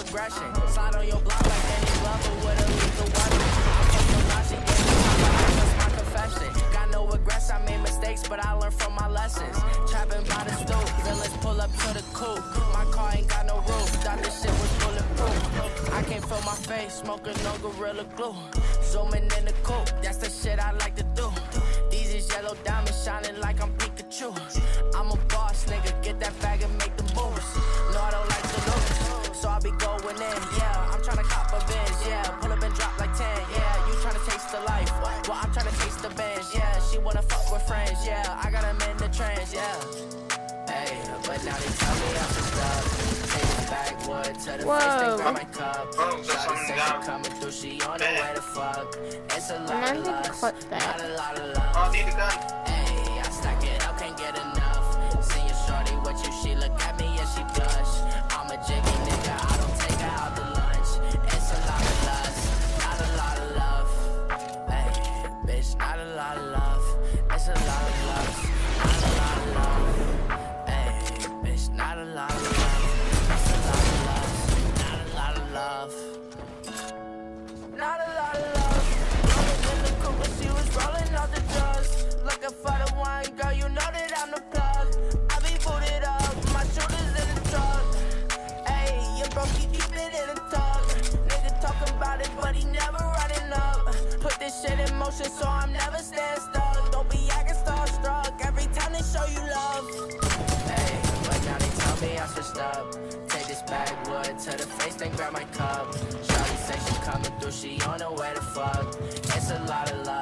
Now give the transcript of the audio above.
aggression. Slide on your block like Danny Glover with a lethal weapon. I fuck your now, she gave me time, but I trust my confession. Got no regrets, I made mistakes, but I learned from my lessons. Trapping by the stoop, villains pull up to the coupe. My car ain't got no roof, thought this shit was bulletproof. I can't feel my face, smoking no Gorilla Glue. Zooming in the coupe, that's the shit I like to do. These is yellow diamonds shining like I'm Pikachu. I'm a boss, nigga, get that bag and make the moves. No, I don't like to lose, so I be going in, yeah. I'm tryna cop a Benz, yeah. Pull up and drop like 10, yeah. You tryna taste the life, well, I'm tryna taste the bench, yeah. She wanna fuck with friends, yeah. I got them in the trance, yeah. Hey, but now they tell me I'm just stuck. Take this backwood to the face, they grab my cup. Shawty say she coming through, she on the way to fuck. It's a lot of lust, not a lot of love. Oh, need a gun. Hey, I stack it up, can't get enough. Seeing shorty with you, she look at me and she blush. I'm a jiggy nigga, I don't take her out to lunch. It's a lot of lust, not a lot of love. Hey, bitch, not a lot of love. It's a lot of lust, not a lot of love. Hey, bitch, not a lot of love. It's a lot of lust, not a lot of love. Not a lot of love. Rolling in the coupe when she was rolling out the dust. Looking for the wine, girl, you know that I'm the plug. I be booted up, my shoulders in the truck. Ayy, you broke, you keep it in the tug. Nigga talking about it, but he never running up. Put this shit in motion, so I'm never staying stuck. Don't be acting starstruck every time they show you love. Ayy, but now they tell me I switched up. Take this backwood to the face, then grab my cup. Shawty say she coming through, she on her way to fuck. It's a lot of love.